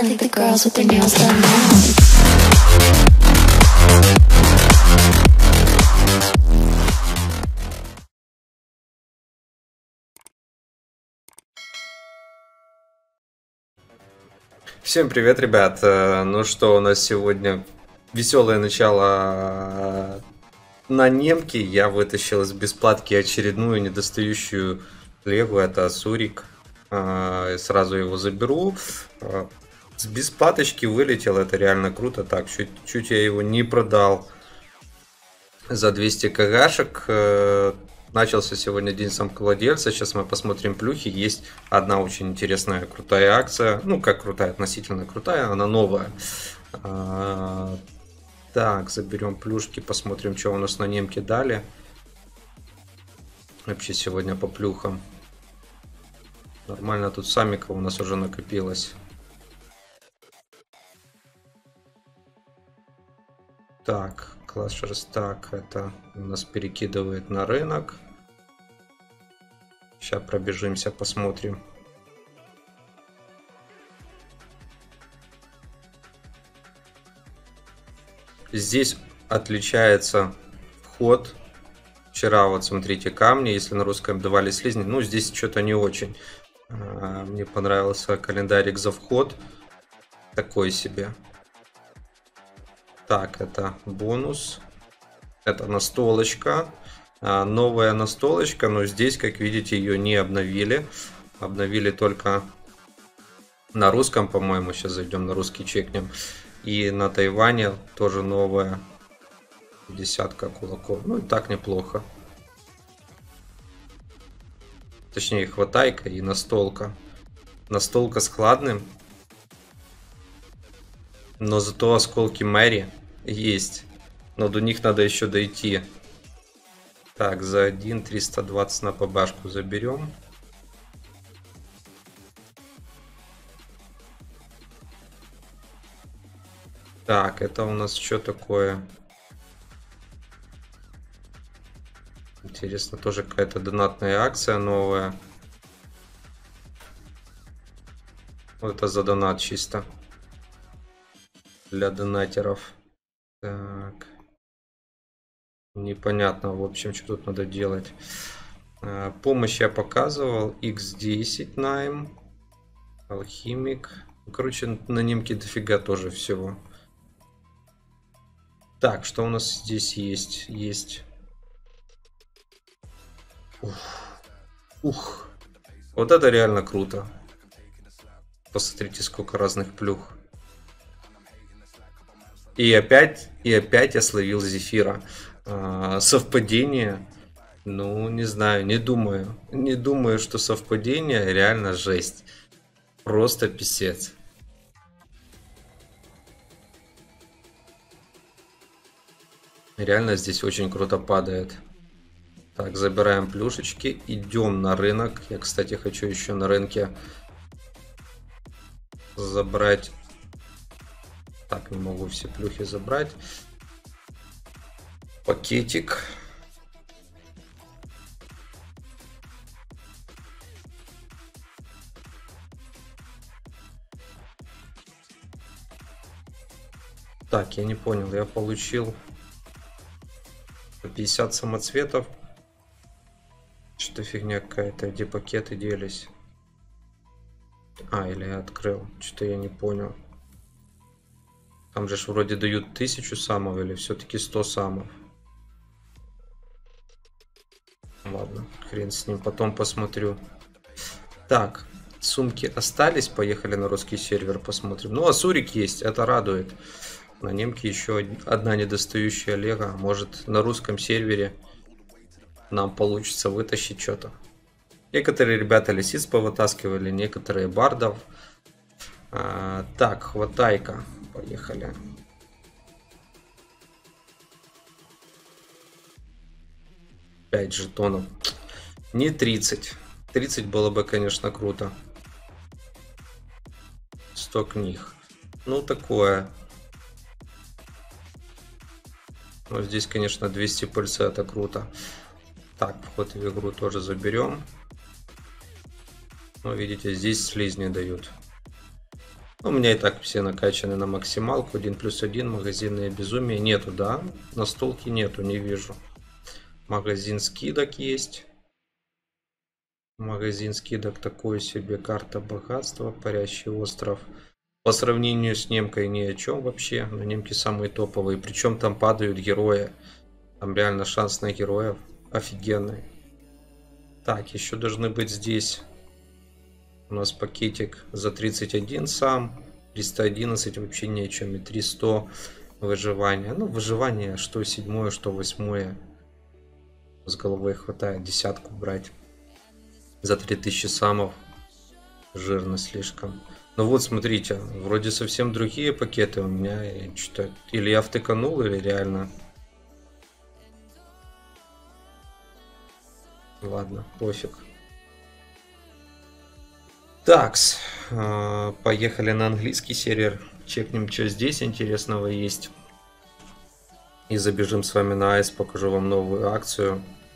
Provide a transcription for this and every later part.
I think the girls with their nails done now. Всем привет, ребят! Ну что, у нас сегодня веселое начало на немке. Я вытащил из бесплатки очередную недостающую лего, это Асурик. Сразу его заберу. С бесплаточки вылетел, это реально круто. Так, чуть я его не продал за 200 кгшек. Начался сегодня день самковладельца. Сейчас мы посмотрим плюхи. Есть одна очень интересная крутая акция. Ну, как крутая, относительно крутая. Она новая. Так, заберем плюшки. Посмотрим, что у нас на немке дали. Вообще сегодня по плюхам. Нормально тут самика у нас уже накопилось. Так, Clashers, так, это у нас перекидывает на рынок. Сейчас пробежимся, посмотрим. Здесь отличается вход. Вчера вот смотрите камни, если на русском давали слизни, ну здесь что-то не очень. Мне понравился календарик за вход. Такой себе. Так, это бонус. Это настолочка. Новая настолочка, но здесь, как видите, ее не обновили. Обновили только на русском, по-моему. Сейчас зайдем на русский, чекнем. И на Тайване тоже новая. Десятка кулаков. Ну и так неплохо. Точнее, хватайка и настолка. Настолка с хладным. Но зато осколки Мэри есть. Но до них надо еще дойти. Так, за 1 320 на побашку заберем. Так, это у нас что такое? Интересно, тоже какая-то донатная акция новая. Вот это за донат чисто. Для донатеров. Так. Непонятно, в общем, что тут надо делать. Помощь я показывал. X10 найм. Алхимик. Короче, на немке дофига тоже всего. Так, что у нас здесь есть? Есть. Ух. Вот это реально круто. Посмотрите, сколько разных плюх. И опять я словил Зефира. Совпадение? Ну, не знаю, не думаю. Не думаю, что совпадение, реально жесть. Просто писец. Реально здесь очень круто падает. Так, забираем плюшечки. Идем на рынок. Я, кстати, хочу еще на рынке забрать. Так, не могу все плюхи забрать. Пакетик. Так, я не понял. Я получил 50 самоцветов. Что-то фигня какая-то. Где пакеты делись? Или я открыл. Что-то я не понял. Там же вроде дают 1000 самов или все-таки 100 самов. Ладно, хрен с ним, потом посмотрю. Так, сумки остались, поехали на русский сервер, посмотрим. Ну, Асурик есть, это радует. На немке еще одна недостающая лего. Может, на русском сервере нам получится вытащить что-то. Некоторые ребята лисиц повытаскивали, некоторые бардов. Так, хватайка. Поехали. Пять жетонов. Не 30. 30 было бы, конечно, круто. 100 книг. Ну, такое. Но здесь, конечно, 200 пыльца, это круто. Так, вход в игру тоже заберем. Ну, видите, здесь слизни дают. У меня и так все накачаны на максималку. 1+1, магазинные безумия. Нету, да? Настолки нету, не вижу. Магазин скидок есть. Магазин скидок такой себе. Карта богатства. Парящий остров. По сравнению с немкой ни о чем вообще. Но немки самые топовые. Причем там падают герои. Там реально шанс на героев офигенный. Так, еще должны быть здесь. У нас пакетик за 31 сам. 311 вообще ни о чем. И 300 выживания. Ну, выживание, что 7, что 8. С головой хватает десятку брать. За 3000 самов. Жирно слишком. Ну вот, смотрите. Вроде совсем другие пакеты у меня. Что-то или я втыканул, или реально. Ладно, пофиг. Такс, поехали на английский сервер, чекнем, что здесь интересного есть. И забежим с вами на айс, покажу вам новую акцию.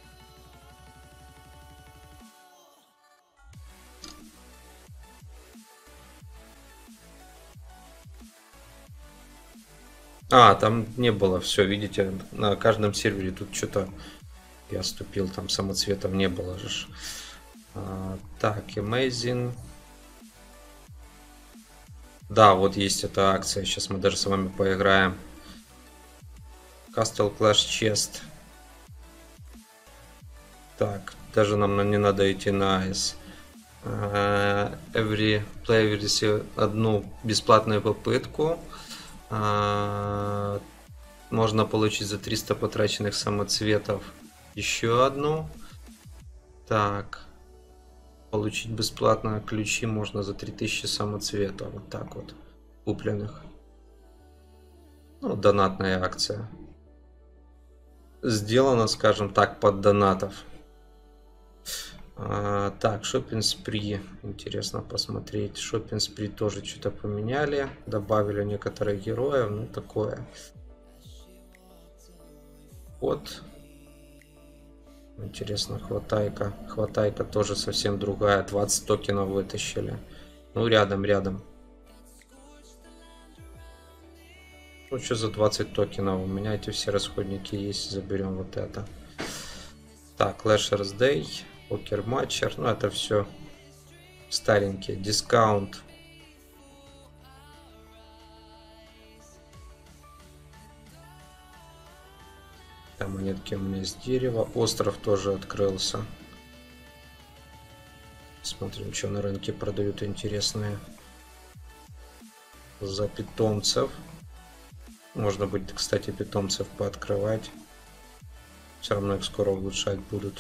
Там не было, все, видите, на каждом сервере тут что-то я ступил, там самоцветов не было же. Так, Amazing. Да, вот есть эта акция. Сейчас мы даже с вами поиграем. Castle Clash Chest. Так, даже нам не надо идти на Ice. Every player receive одну бесплатную попытку. Можно получить за 300 потраченных самоцветов еще одну. Так. Получить бесплатно ключи можно за 3000 самоцветов. Вот так вот. Купленных. Ну, донатная акция. Сделано, скажем так, под донатов. Так, Shopping Spree. Интересно посмотреть. Shopping Spree тоже что-то поменяли. Добавили некоторых героев. Ну, такое. Вот. Интересно, хватайка. Хватайка тоже совсем другая. 20 токенов вытащили. Ну, рядом. Ну, что за 20 токенов? У меня эти все расходники есть. Заберем вот это. Так, Clashers Day. Покер матчер. Ну, это все старенькие. Дискаунт. Там монетки у меня из дерева. Остров тоже открылся. Смотрим, что на рынке продают интересное. За питомцев. Можно будет, кстати, питомцев пооткрывать. Все равно их скоро улучшать будут.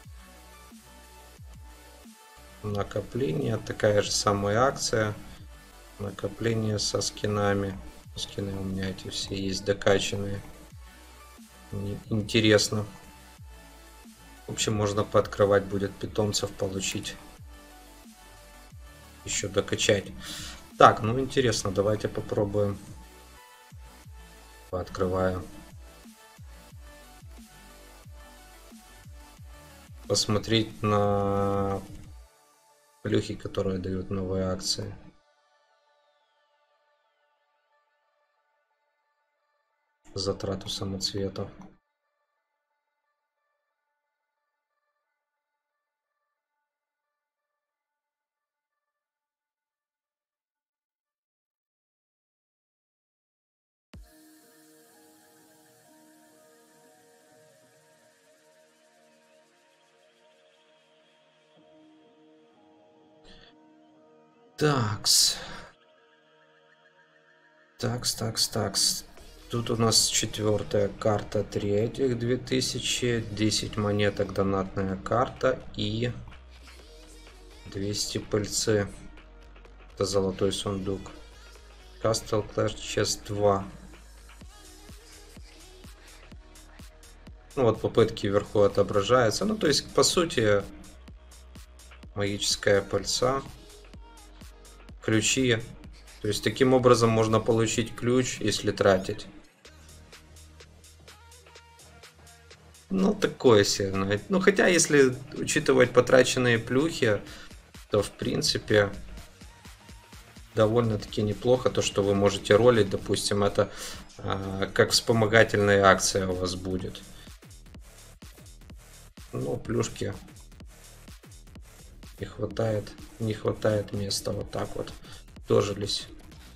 Накопление. Такая же самая акция. Накопление со скинами. Скины у меня эти все есть докачанные. Интересно. В общем, можно пооткрывать будет питомцев, получить. Еще докачать. Так, ну интересно, давайте попробуем. Пооткрываю. Посмотреть на плюхи, которые дают новые акции. Затрату самоцветов. Такс. Тут у нас 4-я карта 3 2000, 10 монеток донатная карта и 200 пыльцы. Это золотой сундук. Castle Clash Chest 2. Ну вот попытки вверху отображаются. Ну то есть по сути магическая пыльца. Ключи. То есть таким образом можно получить ключ, если тратить. Ну, такое себе. Ну, хотя, если учитывать потраченные плюхи, то, в принципе, довольно-таки неплохо, то, что вы можете ролить, допустим, это как вспомогательная акция у вас будет. Ну, плюшки не хватает места, вот так вот дожились.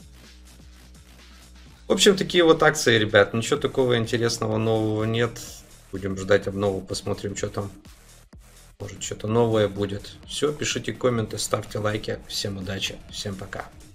В общем, такие вот акции, ребят, ничего такого интересного нового нет. Будем ждать обнову, посмотрим, что там. Может, что-то новое будет. Все, пишите комменты, ставьте лайки. Всем удачи, всем пока.